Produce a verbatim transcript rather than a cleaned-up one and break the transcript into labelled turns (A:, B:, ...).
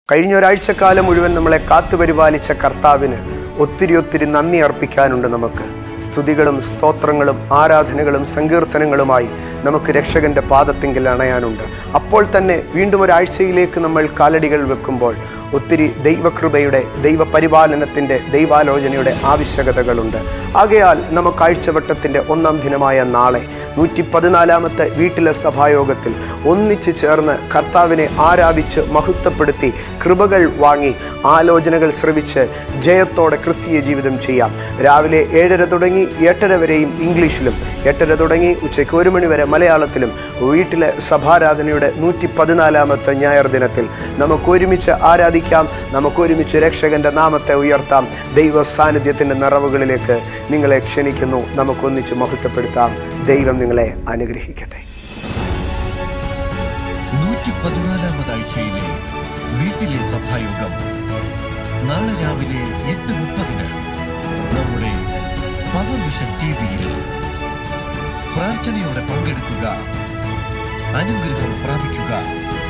A: കഴിഞ്ഞ ഒരാഴ്ചക്കാലം മുഴുവൻ നമ്മളെ കാത്തുപരിപാലിച്ച കർത്താവിന് ഒത്തിരി ഒത്തിരി നന്ദി അർപ്പിക്കാനുണ്ട്. നമുക്ക് സ്തുതികളും സ്തോത്രങ്ങളും ആരാധനകളും സങ്കീർത്തനങ്ങളുമായി നമുക്ക് രക്ഷകന്റെ പാദത്തിങ്കിൽ അണയാനുണ്ട്. അപ്പോൾ തന്നെ വീണ്ടും ഒരാഴ്ചയിലേക്ക് നമ്മൾ കാലടികൾ വെക്കുമ്പോൾ ഒത്തിരി ദൈവകൃപയുടെ, ദൈവപരിപാലനത്തിൻ്റെ, ദൈവാലോചനയുടെ ആവശ്യകതകളുണ്ട്. ആകയാൽ നമുക്ക് ആഴ്ചവട്ടത്തിൻ്റെ ഒന്നാം ദിനമായ നാളെ നൂറ്റി പതിനാലാമത്തെ വീട്ടിലെ സഭായോഗത്തിൽ ഒന്നിച്ചു ചേർന്ന് കർത്താവിനെ ആരാധിച്ച് മഹത്വപ്പെടുത്തി കൃപകൾ വാങ്ങി ആലോചനകൾ ശ്രവിച്ച് ജയത്തോടെ ക്രിസ്തീയ ജീവിതം ചെയ്യാം. രാവിലെ ഏഴര തുടങ്ങി എട്ടര വരെയും ഇംഗ്ലീഷിലും, എട്ടര തുടങ്ങി ഉച്ചയ്ക്ക് ഒരു മണി വരെ മലയാളത്തിലും വീട്ടിലെ സഭാരാധനയുടെ നൂറ്റി പതിനാലാമത്തെ ഞായർ ദിനത്തിൽ നമുക്ക് ഒരുമിച്ച് ആരാധിക്കാം, നമുക്ക് ഒരുമിച്ച് രക്ഷകന്റെ നാമത്തെ ഉയർത്താം. ദൈവ സാന്നിധ്യത്തിൻ്റെ നിറവുകളിലേക്ക് നിങ്ങളെ ക്ഷണിക്കുന്നു. നമുക്കൊന്നിച്ച് മഹത്വപ്പെടുത്താം. ദൈവം നിങ്ങളെ അനുഗ്രഹിക്കട്ടെ.
B: നൂറ്റി പതിനാലാമതാഴ്ചയിലെ വീട്ടിലെ സഭായോഗം നാളെ രാവിലെ എട്ട് മുപ്പതിന് നമ്മുടെ പവർവിഷൻ ടി വിയിൽ. പ്രാർത്ഥനയോടെ പങ്കെടുക്കുക, അനുഗ്രഹം പ്രാപിക്കുക.